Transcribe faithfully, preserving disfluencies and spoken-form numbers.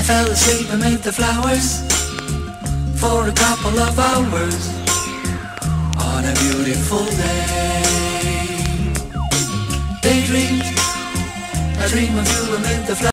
I fell asleep amid the flowers for a couple of hours on a beautiful day. Daydream, I dream of you amid the flowers.